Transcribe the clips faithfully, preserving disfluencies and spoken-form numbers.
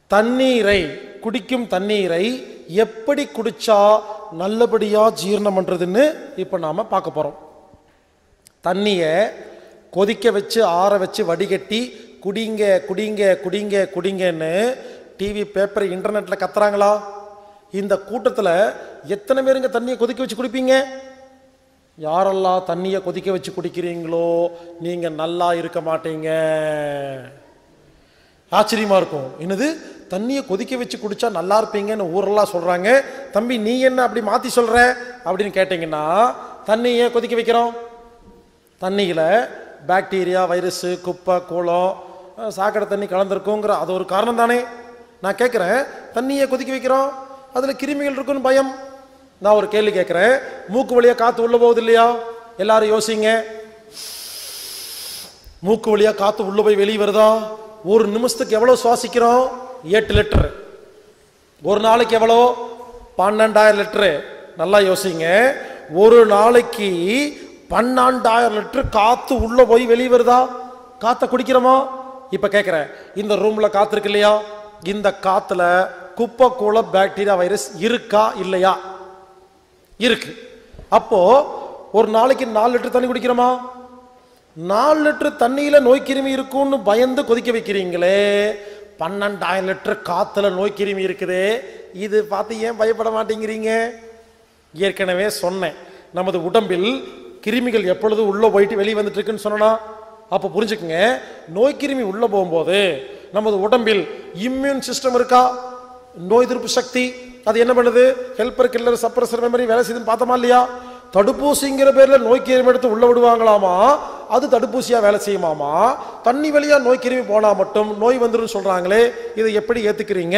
தண்ணீரை குடிக்கும் தண்ணீரை எப்படி குடிச்சா நல்லபடியா ஜீரணம் பண்றதுன்னு இப்ப நாம பார்க்க போறோம். தண்ணியை கொதிக்க வச்சு ஆற வச்சு வடிகட்டி குடிங்க குடிங்க குடிங்க குடிங்கன்னு டிவி பேப்பர் இன்டர்நெட்ல கத்துறாங்களா? இந்த கூட்டத்தில் எத்தனை பேருங்க தண்ணியை கொதிக்க வச்சு குடிப்பீங்க? யாரெல்லாம் தண்ணியை கொதிக்க வச்சு குடிக்கிறீங்களோ நீங்க நல்லா இருக்க மாட்டீங்க. ஆச்சரியமா இருக்கும். என்னது தண்ணியை கொதிக்க வச்சு குடிச்சா நல்லா இருப்பீங்கன்னு ஊரெல்லாம் சொல்றாங்க. தம்பி நீ என்ன அப்படி மாத்தி சொல்ற அப்படின்னு கேட்டீங்கன்னா, தண்ணியை கொதிக்க வைக்கிறோம். தண்ணியில பாக்டீரியா, வைரஸ், குப்பை, கூளம், சாக்கடை தண்ணி கலந்துருக்குங்கிற அது ஒரு காரணம் தானே. நான் கேட்குறேன், தண்ணியை கொதிக்க வைக்கிறோம், அதுல கிருமிகள் இருக்குன்னு பயம். நான் ஒரு கேள்வி கேட்கிறேன், மூக்கு வழியா காத்து உள்ள போகுது இல்லையா? எல்லாரும் யோசிங்க. மூக்கு வழியா காத்து உள்ள போய் வெளியே வருதா? ஒரு நிமிஷத்துக்கு எவ்வளவு சுவாசிக்கிறோம்? எட்டு லிட்டர். ஒரு நாளைக்கு எவ்வளோ? பன்னெண்டாயிரம் லிட்டரு. நல்லா யோசிங்க. ஒரு நாளைக்கு பன்னெண்டாயிரம் லிட்டர் காத்து உள்ள போய் வெளியே வருதா? காத்த குடிக்கிறோமா? இப்ப கேட்கிறேன், இந்த ரூம்ல காத்து இருக்கு இல்லையா? இந்த காத்துல குப்பை, கூள, பாக்டீரியா, வைரஸ் இருக்கா இல்லையா? இருக்கு. அப்போ ஒரு நாளைக்கு நாலு லிட்டர் தண்ணி குடிக்கிறோமா? நாலு லிட்டர் தண்ணியில நோய் கிருமி இருக்கும்னு பயந்து கொதிக்க வைக்கிறீங்களே, பன்னெண்டாயிரம் லிட்டர் காத்துல நோய் கிருமி இருக்குதே, இது பார்த்து ஏன் பயப்பட மாட்டேங்கிறீங்க? ஏற்கனவே சொன்னேன், நமது உடம்பில் கிருமிகள் எப்பொழுது உள்ள போயிட்டு வெளியே வந்துட்டு இருக்குன்னு சொன்னா, அப்ப புரிஞ்சுக்குங்க, நோய் கிருமி உள்ள போகும்போது நமது உடம்பில் இம்யூன் சிஸ்டம் இருக்கா? நோய் எதிர்ப்பு சக்தி. அது என்ன பண்ணுது? ஹெல்பர், கில்லர், சப்ரசர் மெமரி வேலை செய்யுதுன்னு பார்த்தோமா இல்லையா? தடுப்பூசிங்கிற பேர்ல நோய் கிருமி எடுத்து உள்ள விடுவாங்களாமா, அது தடுப்பூசியா வேலை செய்யுமாமா. தண்ணி வழியா நோய் கிருமி போனா மட்டும் நோய் வந்துடும் சொல்றாங்களே, இதை எப்படி ஏத்துக்கிறீங்க?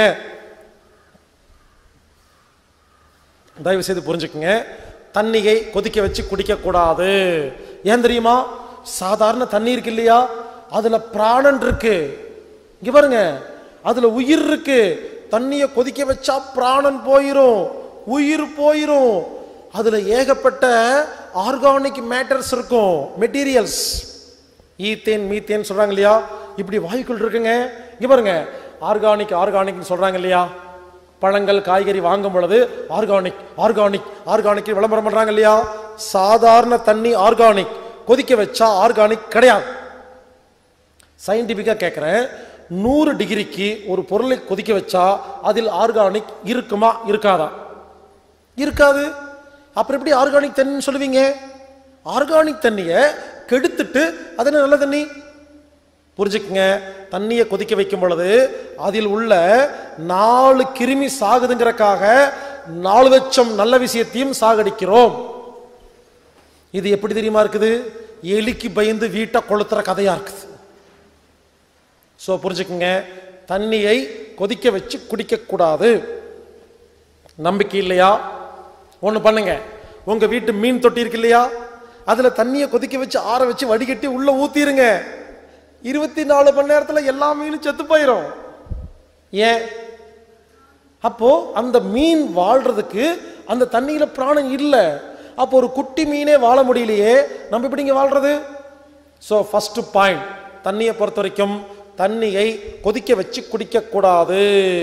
தயவு செய்து புரிஞ்சுக்குங்க, தண்ணியை கொதிக்க வச்சு குடிக்க கூடாது. ஏன் தெரியுமா? சாதாரண தண்ணி இருக்கு இல்லையா, அதுல பிராணன் இருக்கு. இங்க பாருங்க, அதுல உயிர் இருக்கு. தண்ணியை கொதிக்க வச்சா பிராணன் போயிரும், உயிர் போயிரும். அதுல ஏகப்பட்ட ஆர்கானிக் மேட்டர்ஸ் இருக்கும், மெட்டீரியல்ஸ். ஈத்தேன், மீத்தேன் சொல்றாங்க இல்லையா, இப்படி வாயுக்கள் இருக்குங்க. இங்க பாருங்க, ஆர்கானிக் ஆர்கானிக் சொல்றாங்க இல்லையா? பழங்கள், காய்கறி வாங்கும் பொழுது ஆர்கானிக் ஆர்கானிக் ஆர்கானிக் விளம்பரம் பண்றாங்க இல்லையா? சாதாரண தண்ணி ஆர்கானிக், கொதிக்க வச்சா ஆர்கானிக் கிடையாது. சயின்டிபிக்கா கேட்கிறேன், நூறு டிகிரிக்கு ஒரு பொருளை கொதிக்க வச்சா அதில் ஆர்கானிக் இருக்குமா இருக்காதா? இருக்காது. அப்புறம் எப்படி ஆர்கானிக் தண்ணி சொல்லுவீங்க? ஆர்கானிக் தண்ணியை கெடுத்துட்டு அது என்ன நல்ல தண்ணி? புரிஞ்சுக்குங்க, தண்ணியை கொதிக்க வைக்கும் பொழுது அதில் உள்ள நாலு கிருமி சாகுதுங்கிறக்காக நாலு லட்சம் நல்ல விஷயத்தையும் சாகடிக்கிறோம். இது எப்படி தெரியுமா இருக்குது? எலிக்கு பயந்து வீட்டை கொளுத்துற கதையா இருக்குது. சோ புரிஞ்சுக்குங்க, தண்ணியை கொதிக்க வச்சு குடிக்க கூடாது. நம்பிக்கை இல்லையா? ஒண்ணு பண்ணுங்க, உங்க வீட்டு மீன் தொட்டி இருக்கு இல்லையா, அதுல தண்ணியை கொதிக்க வச்சு ஆற வச்சு வடிகட்டி உள்ள ஊத்திருங்க. இருபத்தி நாலு மணி நேரத்துல எல்லா மீனும் செத்து போயிரும். ஏன்? அப்போ அந்த மீன் வாழ்றதுக்கு அந்த தண்ணியில பிராணம் இல்லை. அப்போ ஒரு குட்டி மீனே வாழ முடியலையே, நம்ம எப்படிங்க வாழ்றது? சோ ஃபர்ஸ்ட் பாயிண்ட், தண்ணியை பொறுத்த வரைக்கும் தண்ணியை கொதிக்க வச்சு குடிக்க கூடாது.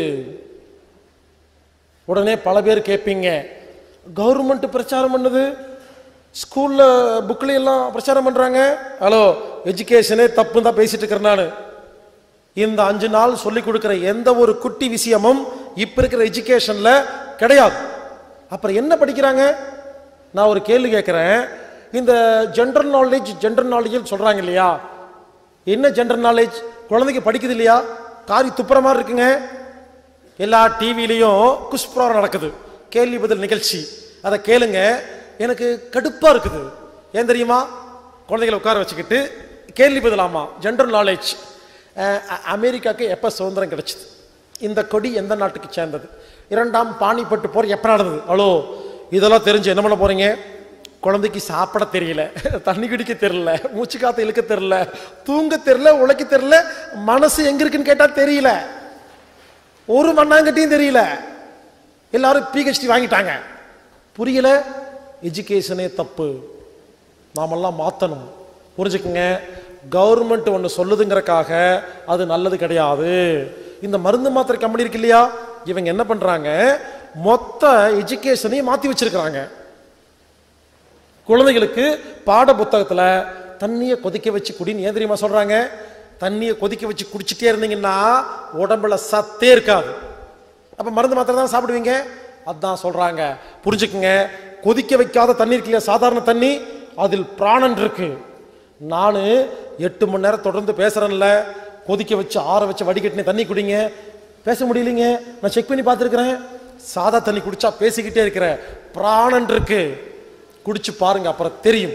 உடனே பல பேர் கேட்பீங்க, கவர்மெண்ட் பிரச்சாரம் பண்ணுது, ஸ்கூல்ல புக்ல எல்லாம் பிரச்சாரம் பண்றாங்க. ஹலோ, எஜுகேஷனே தப்பு தான் பேசிட்டு இருக்கிறேன் நான். இந்த அஞ்சு நாள் சொல்லி கொடுக்கிற எந்த ஒரு குட்டி விஷயமும் இப்ப இருக்கிற எஜுகேஷன்ல கிடையாது. அப்புறம் என்ன படிக்கிறாங்க? நான் ஒரு கேள்வி கேட்கிறேன், இந்த ஜெனரல் நாலேஜ் ஜெனரல் நாலேஜ் சொல்றாங்க இல்லையா, என்ன ஜெனரல் நாலேஜ்? குழந்தைக்கு படிக்குது இல்லையா, காரி துப்புற மாதிரி இருக்குங்க. எல்லா டிவிலையும் குஸ்ப்ராரம் நடக்குது, கேள்வி பதில் நிகழ்ச்சி. அதை கேளுங்க, எனக்கு கடுப்பா இருக்குது. ஏன் தெரியுமா? குழந்தைகளை உட்கார வச்சுக்கிட்டு கேள்வி பதிலாமா, ஜெனரல் நாலேஜ். அமெரிக்காவுக்கு எப்ப சுதந்திரம் கிடைச்சது? இந்த கொடி எந்த நாட்டுக்கு சேர்ந்தது? இரண்டாம் பானிபட்டு போர் எப்ப நடந்தது? அவ்வளோ இதெல்லாம் தெரிஞ்சு என்ன பண்ண போறீங்க? குழந்தைக்கு சாப்பிட தெரியல, தண்ணி குடிக்க தெரியல, மூச்சு காத்து இழுக்க தெரியல, தூங்க தெரியல, உழைக்க தெரியல, மனசு எங்க இருக்குன்னு கேட்டா தெரியல, ஒரு மண்ணாங்கட்டியும் தெரியல. எல்லாரும் பிஹெச்டி வாங்கிட்டாங்க, புரியல. எஜுகேஷனே தப்பு, நாமெல்லாம் மாத்தணும். புரிஞ்சுக்குங்க, கவர்மெண்ட் ஒன்று சொல்லுதுங்கிறக்காக அது நல்லது கிடையாது. இந்த மருந்து மாத்திரை கம்பெனி இருக்கு இல்லையா, இவங்க என்ன பண்றாங்க, மொத்த எஜுகேஷனையும் மாத்தி வச்சிருக்கிறாங்க. குழந்தைகளுக்கு பாட புத்தகத்துல தண்ணியை கொதிக்க வச்சு குடின்னு ஏன் தெரியுமா சொல்றாங்க? தண்ணியை கொதிக்க வச்சு குடிச்சிட்டே இருந்தீங்கன்னா உடம்புல சத்தே இருக்காது. அப்ப மருந்து மாத்திரை தான் சாப்பிடுவீங்க. அதான் சொல்றாங்க, புரிஞ்சுக்குங்க. கொதிக்க வைக்காத தண்ணி இருக்கு இல்லையா, சாதாரண தண்ணி, அதில் பிராணன் இருக்கு. நானு எட்டு மணி நேரம் தொடர்ந்து பேசுறேன்ல, கொதிக்க வச்சு ஆற வச்சு வடிகட்டின தண்ணி குடிங்க, பேச முடியலைங்க. நான் செக் பண்ணி பார்த்துருக்கிறேன். சாதா தண்ணி குடிச்சா பேசிக்கிட்டே இருக்கிற பிராணன் இருக்கு. குடிச்சு பாருங்க, அப்புறம் தெரியும்.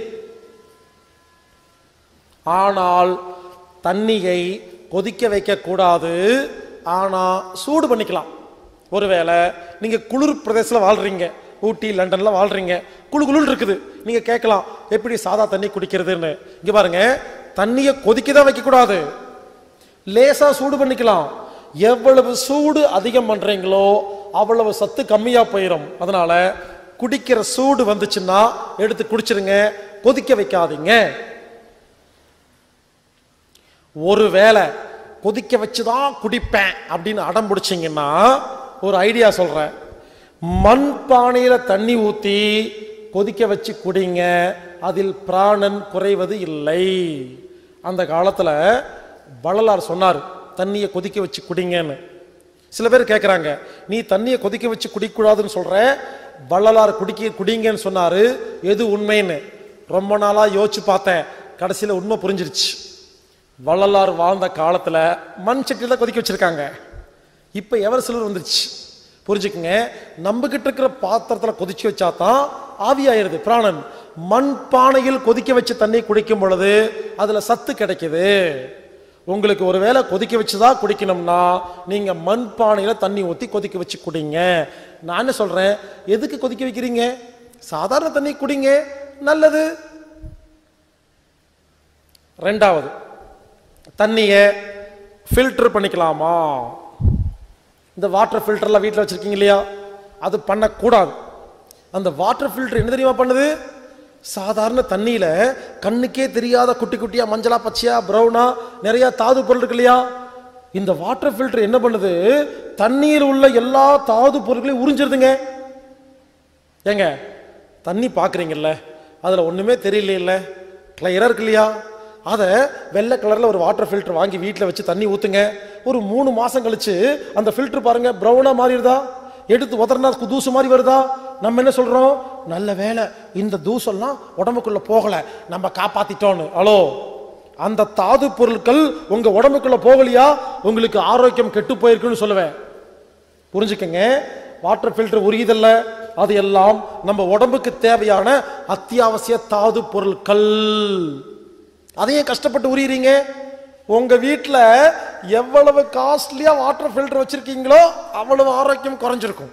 ஆனால் தண்ணியை கொதிக்க வைக்க கூடாது, ஆனா சூடு பண்ணிக்கலாம். ஒருவேளை நீங்க குளிர் பிரதேசத்துல வாழ்றீங்க, ஊட்டி லண்டன்ல வாழ்றீங்க, குளு குளிர் இருக்குது, நீங்க கேட்கலாம் எப்படி சாதா தண்ணி குடிக்கிறதுன்னு. இங்க பாருங்க, தண்ணியை கொதிக்கதான் வைக்க கூடாது, லேசா சூடு பண்ணிக்கலாம். எவ்வளவு சூடு அதிகம் பண்றீங்களோ அவ்வளவு சத்து கம்மியா போயிடும். அதனால குடிக்கிற சூடு வந்துச்சுன்னா எடுத்து குடிச்சிருங்க, கொதிக்க வைக்காதீங்க. ஒருவேளை கொதிக்க வச்சுதான் குடிப்பேன் அப்படின்னு அடம் பிடிச்சிங்கன்னா ஒரு ஐடியா சொல்றேன். மண் பானையில தண்ணி ஊத்தி கொதிக்க வச்சு குடிங்க, அதில் பிராணன் குறைவது இல்லை. அந்த காலத்துல வள்ளலார் சொன்னார், தண்ணியை கொதிக்க வச்சு குடிங்கன்னு. சில பேர் கேட்குறாங்க, நீ தண்ணியை கொதிக்க வச்சு குடிக்கூடாதுன்னு சொல்ற, வள்ளலார் குடிக்க குடிங்கன்னு சொன்னாரு, எது உண்மைன்னு ரொம்ப நாளா யோசிச்சு பார்த்தேன். கடைசியில் உண்மை புரிஞ்சிருச்சு. வள்ளலார் வாழ்ந்த காலத்துல மண் சட்டியில கொதிக்க வச்சிருக்காங்க. இப்ப எவர் சிலர் வந்துருச்சு. புரிஞ்சுக்குங்க, நம்பிக்கிட்டு இருக்கிற பாத்திரத்துல கொதிச்சு வச்சா தான் ஆவியாயிருது பிராணன். மண் பானையில் கொதிக்க வச்சு தண்ணி குடிக்கும் பொழுது அதுல சத்து கிடைக்குது. உங்களுக்கு ஒருவேளை கொதிக்க வச்சுதான் குடிக்கணும்னா நீங்க மண் பானையில தண்ணி ஊத்தி கொதிக்க வச்சு குடிங்க. நான் என்ன சொல்றேன், எதுக்கு கொதிக்க வைக்கிறீங்க, சாதாரண தண்ணி குடிங்க, நல்லது. ரெண்டாவது, தண்ணியை ஃபில்டர் பண்ணிக்கலாமா? இந்த வாட்டர் ஃபில்டர்லாம் வீட்டில் வச்சிருக்கீங்க இல்லையா, அது பண்ணக்கூடாது. அந்த வாட்டர் ஃபில்டர் என்ன தெரியுமா பண்ணுது, சாதாரண தண்ணியில கண்ணுக்கே தெரியாத குட்டி குட்டியா மஞ்சளா பச்சையா பிரவுனா நிறைய தாது பொருள் இருக்கு இல்லையா, இந்த வாட்டர் ஃபில்டர் என்ன பண்ணுது, தண்ணீர் உள்ள எல்லா தாது பொருட்களையும் உறிஞ்சிருதுங்க. ஏங்க, தண்ணி பாக்குறீங்கல்ல, அதுல ஒண்ணுமே தெரியல, இல்ல கிளியரா இருக்கு இல்லையா, அதை வெள்ளை கலர்ல ஒரு வாட்டர் ஃபில்டர் வாங்கி வீட்டில் வச்சு தண்ணி ஊத்துங்க. ஒரு மூணு மாசம் கழிச்சு அந்த ஃபில்டர் பாருங்க பிரவுனா மாறிடுதா, எடுத்து உதறனா தூசு மாதிரி வருதா. நம்ம என்ன சொல்றோம், நல்ல வேலை இந்த தூசெல்லாம் உடம்புக்குள்ள போகல, நம்ம காப்பாத்திட்டோன்னு. ஹலோ, அந்த தாது பொருட்கள் உங்க உடம்புக்குள்ள போகலையா, உங்களுக்கு ஆரோக்கியம் கெட்டு போயிருக்குன்னு சொல்லுவேன். புரிஞ்சுக்கங்க, வாட்டர் ஃபில்டர் உரியதல்ல, அது எல்லாம் நம்ம உடம்புக்கு தேவையான அத்தியாவசிய தாது பொருட்கள். அதையே கஷ்டப்பட்டு உரியறீங்க. உங்க வீட்டில் எவ்வளவு காஸ்ட்லியா வாட்டர் ஃபில்டர் வச்சிருக்கீங்களோ அவ்வளவு ஆரோக்கியம் குறைஞ்சிருக்கும்.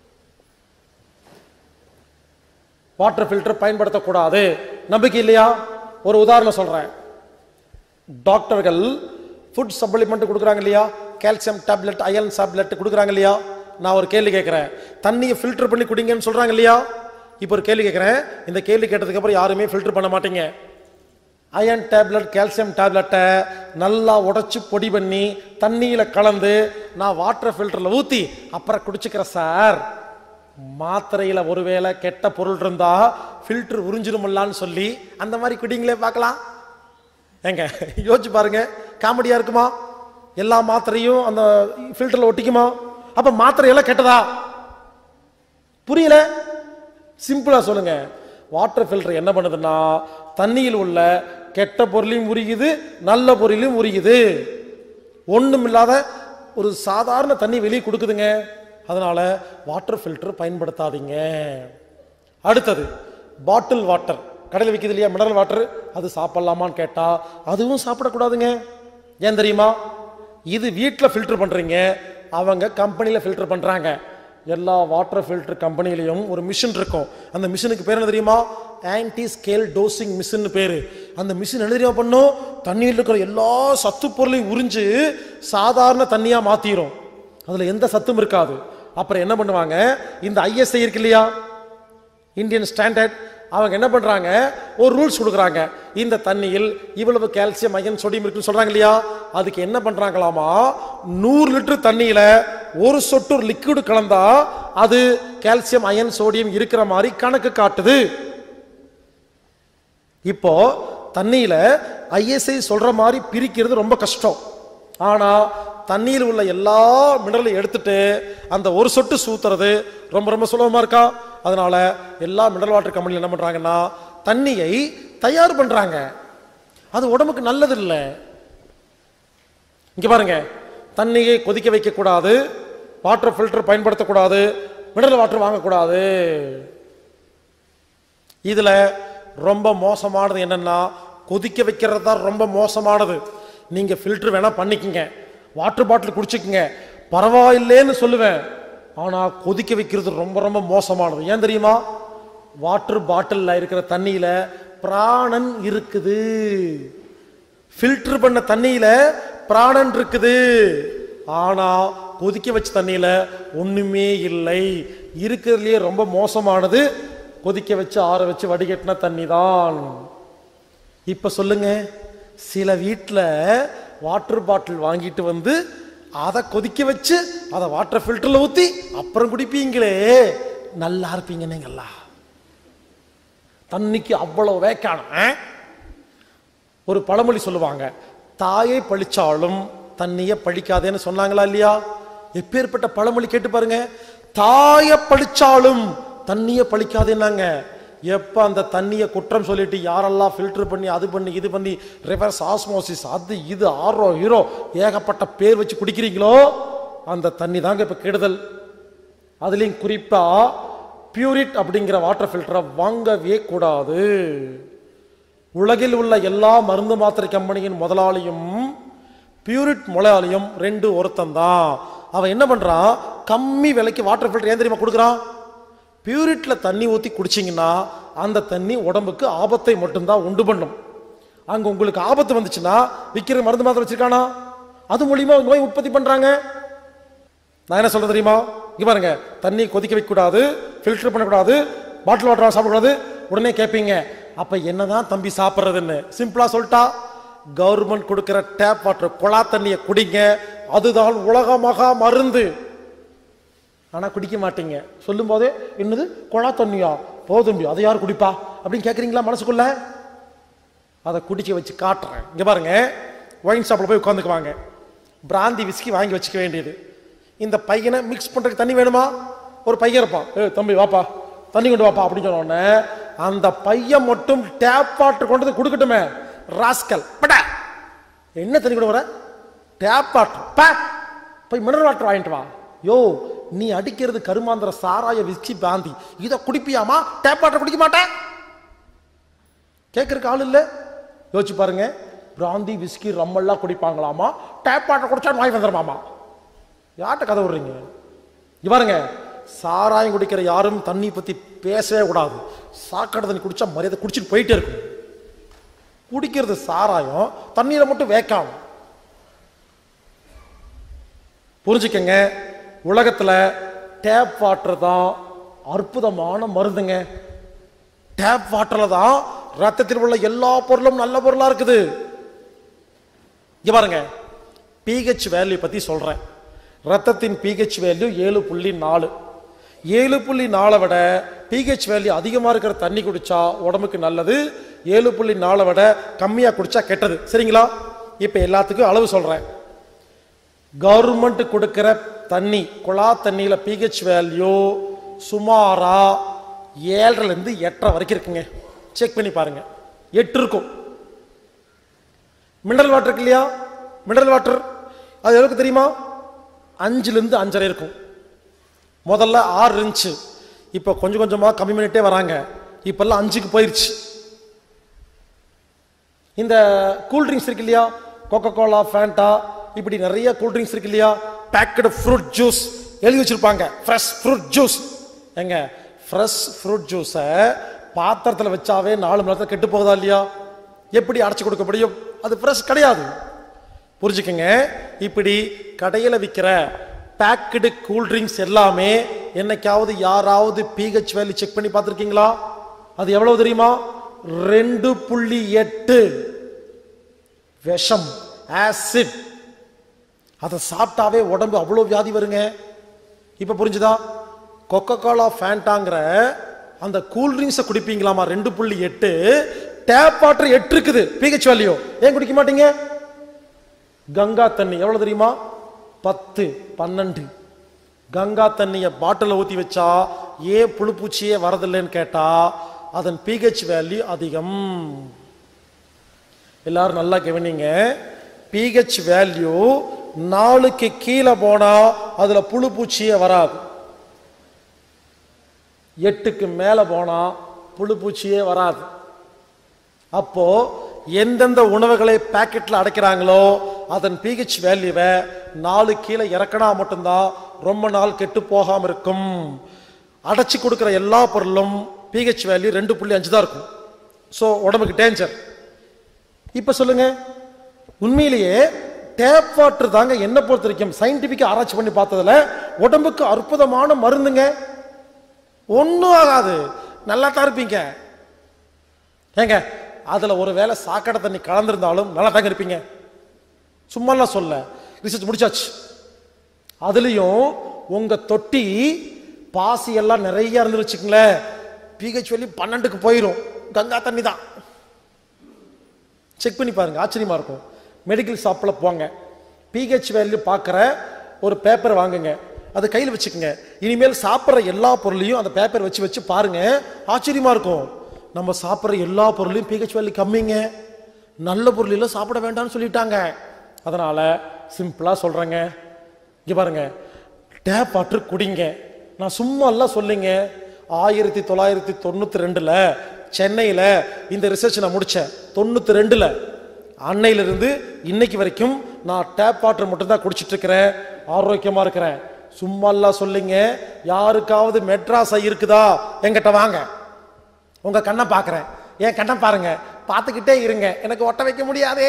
வாட்டர் ஃபில்டர் பயன்படுத்தக்கூடாது, நம்பிக்கை இல்லையா? ஒரு உதாரணம் சொல்றேன். டாக்டர்கள் ஃபுட் சப்ளிமெண்ட் கொடுக்குறாங்க இல்லையா, கால்சியம் டேப்லெட், அயன் டேப்லெட் கொடுக்குறாங்க இல்லையா. நான் ஒரு கேள்வி கேட்கிறேன், தண்ணியை ஃபில்டர் பண்ணி குடிங்கன்னு சொல்றாங்க இல்லையா. இப்போ ஒரு கேள்வி கேட்கிறேன், இந்த கேள்வி கேட்டதுக்கு அப்புறம் யாருமே ஃபில்டர் பண்ண மாட்டீங்க. அயன் டேப்லெட், கால்சியம் டேப்லெட்டை நல்லா உடைச்சு பொடி பண்ணி தண்ணியில கலந்து நான் வாட்டர் ஃபில்டர்ல ஊத்தி அப்புறம் குடிச்சுக்கிறேன் சார். மாத்திரையில ஒருவேளை கெட்ட பொருள் இருந்தா ஃபில்டர் உறிஞ்சிருமில்லான்னு சொல்லி அந்த மாதிரி குடிங்களே பார்க்கலாம். ஏங்க யோசிச்சு பாருங்க, காமெடியா இருக்குமா? எல்லா மாத்திரையும் அந்த ஃபில்டர்ல ஒட்டிக்குமா? அப்ப மாத்திரையெல்லாம் கெட்டதா? புரியல? சிம்பிளா சொல்லுங்க. வாட்டர் ஃபில்டர் என்ன பண்ணுதுன்னா தண்ணியில் உள்ள கெட்ட பொருளையும் உரியுது, நல்ல பொருளையும் உரியுது. ஒண்ணும் இல்லாத ஒரு சாதாரண தண்ணி வெளியே கொடுக்குதுங்க. அதனால வாட்டர் ஃபில்டர் பயன்படுத்தாதீங்க. அடுத்தது பாட்டில் வாட்டர், கடையில் விற்கிது இல்லையா மினரல் வாட்டர், அது சாப்பிடலாமான்னு கேட்டா அதுவும் சாப்பிடக்கூடாதுங்க. ஏன் தெரியுமா? இது வீட்டில் ஃபில்டர் பண்றீங்க, அவங்க கம்பெனியில் ஃபில்டர் பண்றாங்க. எல்லா வாட்டர் ஃபில்டர் கம்பெனிலையும் ஒரு மிஷின் இருக்கும். அந்த மிஷினுக்கு பேர் என்ன தெரியுமா? ஆன்டி ஸ்கேல் டோசிங் மிஷின் பேரு. அந்த மிஷின் என்ன தெரியுமா பண்ணும், தண்ணியில் இருக்கிற எல்லா சத்து பொருளையும் உறிஞ்சு சாதாரண தண்ணியா மாத்திரும். அதுல எந்த சத்தும் இருக்காது. அப்புறம் என்ன பண்ணுவாங்க, இந்த ஐஎஸ்ஐ இருக்கு இல்லையா, இந்தியன் ஸ்டாண்டர்ட், அவங்க என்ன பண்றாங்க, ஒரு ரூல்ஸ் கொடுக்குறாங்க. இந்த தண்ணியில் இவ்வளவு கால்சியம், அயன், சோடியம் இருக்குன்னு சொல்றாங்க இல்லையா, அதுக்கு என்ன பண்றாங்களாமா, நூறு லிட்டர் தண்ணியில ஒரு சொட்டு லிக்விட் கலந்தா அது கால்சியம், அயன், சோடியம் இருக்கிற மாதிரி கணக்கு காட்டுது. இப்போ தண்ணியில ஐஎஸ்ஐ சொல்ற மாதிரி பிரிக்கிறது ரொம்ப கஷ்டம். ஆனா தண்ணியில் உள்ள எல்லா மினரலையும் எடுத்துட்டு அந்த ஒரு சொட்டு சூத்துறது ரொம்ப ரொம்ப சுலபமா இருக்கா? அதனால எல்லா மினரல் வாட்டர் கம்பெனி என்ன பண்றாங்கன்னா தண்ணியை தயார் பண்றாங்க. அது உடம்புக்கு நல்லது இல்லை. இங்க பாருங்க, தண்ணியை கொதிக்க வைக்க கூடாது, வாட்டர் ஃபில்டர் பயன்படுத்தக்கூடாது, மினரல் வாட்டர் வாங்கக்கூடாது. இதுல ரொம்ப மோசமானது என்னன்னா கொதிக்க வைக்கிறது தான் ரொம்ப மோசமானது. நீங்க ஃபில்டர் வேணா பண்ணிக்கங்க, வாட்டர் பாட்டில் குடிச்சுக்கங்க, பரவாயில்லைன்னு சொல்லுவேன். ஆனா கொதிக்க வைக்கிறது ரொம்ப ரொம்ப மோசமானது. ஏன் தெரியுமா? வாட்டர் பாட்டில் இருக்கிற தண்ணியில பிராணன் இருக்குது, ஃபில்டர் பண்ண தண்ணியில பிராணன் இருக்குது. ஆனா கொதிக்க வச்ச தண்ணியில ஒண்ணுமே இல்லை. இருக்கிறதுலயே ரொம்ப மோசமானது கொதிக்க வச்சு ஆற வச்சு வடிகட்டின தண்ணி தான். இப்ப சொல்லுங்க, சில வீட்டில் வாட்டர் பாட்டில் வாங்கிட்டு வந்து அதை கொதிக்க வச்சு அதை வாட்டர் ஃபில்டர்ல ஊத்தி அப்புறம் குடிப்பீங்களே, நல்லா இருப்பீங்க நீங்களா? தண்ணிக்கு அவ்வளவு வேக்கான. ஒரு பழமொழி சொல்லுவாங்க, தாயை பழிச்சாலும் தண்ணிய பழிக்காதேன்னு சொன்னாங்களா இல்லையா? எப்பேற்பட்ட பழமொழி கேட்டு பாருங்க. தாயை பழிச்சாலும் தண்ணிய பழிக்காதேன்னாங்க. எப்ப அந்த தண்ணியை குற்றம் சொல்லிட்டு யாரெல்லாம் ஃபில்டர் பண்ணி அது பண்ணி இது பண்ணி ரிவர்ஸ் ஆஸ்மோசிஸ் அது இது ஆரோ ஹீரோ ஏகப்பட்ட பேர் வச்சு குடிக்கிறீங்களோ அந்த தண்ணி தாங்க இப்ப கெடுதல். அதுலயும் குறிப்பா பியூரிட் அப்படிங்கிற வாட்டர் ஃபில்டரை வாங்கவே கூடாது. உலகில் உள்ள எல்லா மருந்து மாத்திரை கம்பெனியின் முதலாளியும் பியூரிட் முதலாளியும் ரெண்டு ஒருத்தன் தான். அவன் என்ன பண்றான், கம்மி விலைக்கு வாட்டர் ஃபில்டர் ஏன் தெரியுமா கொடுக்குறான்? பியூரிட்ல தண்ணி ஊற்றி குடிச்சிங்கன்னா அந்த தண்ணி உடம்புக்கு ஆபத்தை மட்டும்தான் உண்டு பண்ணும். அங்கே உங்களுக்கு ஆபத்து வந்துச்சுன்னா விற்கிற மருந்து மாத்திரை வச்சிருக்கானா, அது மூலியமா நோய் உற்பத்தி பண்றாங்க. நான் என்ன சொல்றது தெரியுமா? இங்க பாருங்க, தண்ணி கொதிக்க வைக்கக்கூடாது, ஃபில்டர் பண்ணக்கூடாது, பாட்டில் வாட்டர் சாப்பிடக்கூடாது. உடனே கேட்பீங்க, அப்ப என்னதான் தம்பி சாப்பிட்றதுன்னு. சிம்பிளா சொல்லிட்டா, கவர்மெண்ட் கொடுக்கிற டேப் வாட்டர் குழா தண்ணியை குடிங்க, அதுதான் உலகமாக மருந்து. ஆனா குடிக்க மாட்டீங்க. சொல்லும் போதே என்னது குழா தண்ணியா, போதும் அதை யார் குடிப்பா அப்படின்னு கேட்குறீங்களா மனசுக்குள்ள? அதை குடிக்க வச்சு காட்டுறேன். இங்க பாருங்க, ஒயின் ஷாப்ல போய் உட்காந்துக்குவாங்க, பிராந்தி விஸ்கி வாங்கி வச்சுக்க வேண்டியது. இந்த பையனை மிக்ஸ் பண்றதுக்கு தண்ணி வேணுமா? ஒரு பையன் இருப்பான், ஏ தம்பி வாப்பா தண்ணி கொண்டு வாப்பா அப்படின்னு சொன்ன உடனே அந்த பையன் மட்டும் டேப் வாட்டர் கொண்டு வந்து கொடுக்கட்டுமே, ராஸ்கல் படா என்ன தண்ணி கொண்டு வர, டேப் வாட்டர் போய் மினரல் வாட்டர் வாங்கிட்டு வா. யோ, நீ அடிக்கிறது கருமாந்திர சாராய விஸ்கி பாந்தி, இதை குடிப்பியாமா? டேப் வாட்டர் குடிக்க மாட்டேன் கேட்கறதுக்கு ஆள் இல்ல. யோசிச்சு பாருங்க, பிராந்தி விஸ்கி ரம்மெல்லாம் குடிப்பாங்களாமா, டேப் வாட்டர் குடிச்சா வாய் வந்துடுமாமா. யார்கிட்ட கதை விடுறீங்க? இங்க பாருங்க, சாராயம் குடிக்கிற யாரும் தண்ணி பத்தி பேசவே கூடாது. சாக்கடை தண்ணி குடிச்சா மரியாதை குடிச்சிட்டு போயிட்டே இருக்கும். குடிக்கிறது சாராயம், தண்ணீரை மட்டும் வேக்காம. புரிஞ்சுக்கங்க, உலகத்துல டேப் வாட்டர் தான் அற்புதமான மருந்துங்க. டேப் வாட்டர்ல தான் ரத்தத்தில் உள்ள எல்லா பொருளும் நல்ல பொருளா இருக்குது. இங்க பாருங்க, பிஹெச் வேல்யூ பத்தி சொல்றேன். ரத்தத்தின் பிஹெச் வேல்யூ ஏழு புள்ளி நாலு. ஏழு புள்ளி நாலை விட பிஹெச் வேல்யூ அதிகமா இருக்கிற தண்ணி குடிச்சா உடம்புக்கு நல்லது, ஏழு புள்ளி நாலை விட கம்மியா குடிச்சா கெட்டது. சரிங்களா? இப்ப எல்லாத்துக்கும் அளவு சொல்றேன். கவர்மெண்ட் கொடுக்கிற தண்ணி, குழா தண்ணியில பிஹெச் வேல்யூ சுமாரா ஏழரை இருந்து எட்டரை வரைக்கும் இருக்குங்க. செக் பண்ணி பாருங்க, எட்டு இருக்கும். மினரல் வாட்டர் இருக்கு இல்லையா, மினரல் வாட்டர் அது எவ்வளவு தெரியுமா? அஞ்சுல இருந்து அஞ்சரை இருக்கும். முதல்ல ஆறு இருந்துச்சு, இப்ப கொஞ்சம் கொஞ்சமா கம்மி பண்ணிட்டே வராங்க. இப்பெல்லாம் அஞ்சுக்கு போயிருச்சு. இந்த கூல்ட்ரிங்க்ஸ் இருக்கு இல்லையா, கோகோ கோலா, ஃபேண்டா, இப்படி நிறைய கூல்ட்ரிங்க்ஸ் இருக்கு இல்லையா, பேக்கடு ஃப்ரூட் ஜூஸ் எழுதி வச்சிருப்பாங்க, ஃப்ரெஷ் ஃப்ரூட் ஜூஸ். எங்க ஃப்ரெஷ் ஃப்ரூட் ஜூஸை பாத்திரத்தில் வச்சாவே நாலு மணி நேரத்தில் கெட்டு போகுதா இல்லையா? எப்படி அடைச்சு கொடுக்க முடியும்? அது ஃப்ரெஷ் கிடையாது. புரிஞ்சுக்கங்க, இப்படி கடையில் விற்கிற பேக்கடு கூல்ட்ரிங்க்ஸ் எல்லாமே என்னைக்காவது யாராவது பிஹெச் வேல்யூ செக் பண்ணி பார்த்துருக்கீங்களா? அது எவ்வளவு தெரியுமா? ரெண்டு புள்ளி எட்டு. விஷம், ஆசிட். அதை சாப்பிட்டாவே உடம்பு அவ்வளோ வியாதி வருங்க. இப்போ புரிஞ்சுதா? கொக்கோ கோலா ஃபேண்டாங்கிற அந்த கூல்ட்ரிங்க்ஸை குடிப்பீங்களாமா ரெண்டு புள்ளி எட்டு, டேப் வாட்டர் எட்டு இருக்குது பிஹெச் வேல்யூ. ஏன் குடிக்க மாட்டீங்க? கங்கா தண்ணி எவ்வளவு தெரியுமா? பத்து பன்னெண்டு. கங்கா தண்ணியை பாட்டில் ஊற்றி வச்சா ஏன் புழுப்பூச்சியே வரதில்லைன்னு கேட்டா அதன் பிஹெச் வேல்யூ அதிகம். எல்லாரும் நல்லா கவனிங்க. பிஹெச் வேல்யூ நாலுக்கு கீழே போனா அதுல புழு பூச்சியே வராது. எட்டுக்கு மேல போனா புழு பூச்சியே வராது. அப்போ எந்தெந்த உணவுகளை பாக்கெட்ல அடைக்கிறாங்களோ அதன் பிஹெச் வேல்யூவை நாலு கீழே இறக்கனா மட்டும்தான் ரொம்ப நாள் கெட்டு போகாம இருக்கும். அடைச்சி கொடுக்கிற எல்லா பொருளும் பிஹெச் வேல்யூ ரெண்டு புள்ளி அஞ்சு தான் இருக்கும். ஸோ உடம்புக்கு டேஞ்சர். இப்ப சொல்லுங்க, உண்மையிலேயே டேப் வாட்டர் தாங்க என்ன பொறுத்த வரைக்கும் சயின்டிபிக்கா ஆராய்ச்சி பண்ணி பார்த்ததுல உடம்புக்கு அற்புதமான மருந்துங்க. ஒன்றும் ஆகாது, நல்லா தான் இருப்பீங்க. ஏங்க அதுல ஒரு வேளை சாக்கடை தண்ணி கலந்திருந்தாலும் நல்லா தாங்க இருப்பீங்க. சும்மாலாம் சொல்ல, ரிசர்ச் முடிச்சாச்சு. அதுலயும் உங்க தொட்டி பாசி எல்லாம் நிறைய இருந்து வச்சுக்கங்களேன், பிஹெச் வேல்யூ பன்னெண்டுக்கு போயிடும். கங்கா தண்ணி தான். செக் பண்ணி பாருங்க, ஆச்சரியமா இருக்கும். மெடிக்கல் ஷாப்பில் போங்க, பிஹெச் வேல்யூ பார்க்குற ஒரு பேப்பர் வாங்குங்க, அது கையில் வச்சுக்கோங்க. இனிமேல் சாப்பிட்ற எல்லா பொருளையும் அந்த பேப்பர் வச்சு வச்சு பாருங்க, ஆச்சரியமா இருக்கும். நம்ம சாப்பிட்ற எல்லா பொருளையும் பிஹெச் வேல்யூ கம்மிங்க. நல்ல பொருள் சாப்பிட வேண்டாம்னு சொல்லிட்டாங்க. அதனால சிம்பிளா சொல்றேங்க, இங்க பாருங்க, டேப் வாட்டர் குடிங்க. நான் சும்மா எல்லாம் சொல்லிங்க. ஆயிரத்தி தொள்ளாயிரத்தி தொண்ணூத்தி ரெண்டுல சென்னையில இந்த ரிசர்ச் நான் முடிச்சேன். தொண்ணூத்தி ரெண்டுல அன்னையிலிருந்து இன்னைக்கு வரைக்கும் நான் டேப் வாட்டர் மட்டும் தான் குடிச்சிட்டு இருக்கிறேன், ஆரோக்கியமா இருக்கிறேன். சும்மா எல்லாம் சொல்லிங்க. யாருக்காவது மெட்ராஸ் இருக்குதா என்கிட்ட வாங்க, உங்க கண்ணை பாக்குறேன். என் கண்ணை பாருங்க, பார்த்துக்கிட்டே இருங்க. எனக்கு ஒட்ட வைக்க முடியாதே,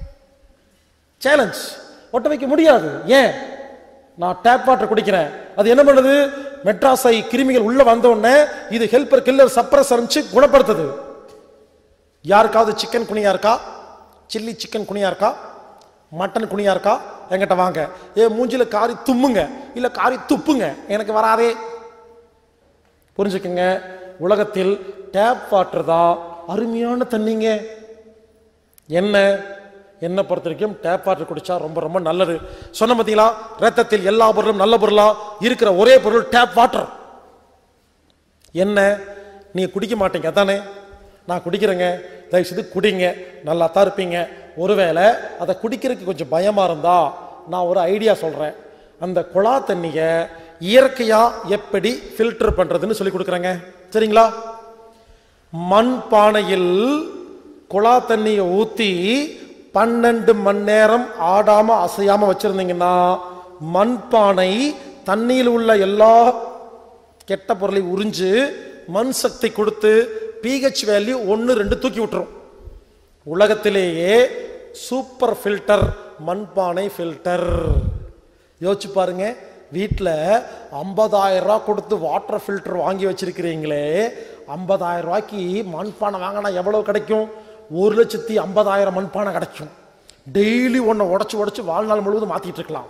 சேலஞ்ச். ஒட்ட வைக்க முடியாது. ஏன்? நான் டேப் வாட்டர் குடிக்கிறேன். அது என்ன பண்ணுது? மெட்ராஸை கிருமிகள் உள்ள வந்த உடனே இது ஹெல்பர் கில்லர் சப்ரஸர் குணப்படுத்துது. யாருக்காவது சிக்கன் குனியா இருக்கா? சில்லி சிக்கன் குனியா இருக்கா? மட்டன் குனியா இருக்கா? என்கிட்ட வாங்க. ஏ மூஞ்சில காரி தும்முங்க, இல்ல காரி துப்புங்க, எனக்கு வராதே. புரிஞ்சுக்கங்க, உலகத்தில் டேப் வாட்டர் தான் அருமையான தண்ணிங்க. என்ன என்ன பொறுத்த வரைக்கும் டேப் வாட்டர் குடிச்சா ரொம்ப ரொம்ப நல்லது. சொன்ன பார்த்தீங்களா, ரத்தத்தில் எல்லா பொருளும் நல்ல பொருளா இருக்கிற ஒரே பொருள் டேப் வாட்டர். என்ன நீங்க குடிக்க மாட்டீங்க அதானே? நான் குடிக்கிறேங்க, தயவு செய்து குடிங்க, நல்லா தான் இருப்பீங்க. ஒருவேளை அதை குடிக்கிறதுக்கு கொஞ்சம் பயமா இருந்தா நான் ஒரு ஐடியா சொல்றேன். அந்த குழா தண்ணியை இயற்கையா எப்படி ஃபில்டர் பண்றதுன்னு சொல்லி கொடுக்குறேங்க, சரிங்களா? மண் பானையில் குழா தண்ணியை ஊத்தி பன்னெண்டு மணி நேரம் ஆடாம அசையாம வச்சிருந்தீங்கன்னா மண்பானை தண்ணியில் உள்ள எல்லா கெட்ட பொருளை உறிஞ்சு மண் சக்தி கொடுத்து பிஹெச் வேல்யூ ஒன்னு ரெண்டு தூக்கி விட்டுரும். உலகத்திலேயே சூப்பர் ஃபில்டர் மண்பானை ஃபில்டர். யோசிச்சு பாருங்க, வீட்டில் ஐம்பதாயிரம் ரூபாய் கொடுத்து வாட்டர் ஃபில்டர் வாங்கி வச்சிருக்கிறீங்களே, ஐம்பதாயிரம் ரூபாய்க்கு மண்பானை வாங்கினா எவ்வளவு கிடைக்கும்? ஒரு லட்சத்தி ஐம்பதாயிரம் மண்பானை கிடைக்கும். டெய்லி ஒன்றை உடச்சு உடச்சு வாழ்நாள் முழுவதும் மாத்திட்டு இருக்கலாம்.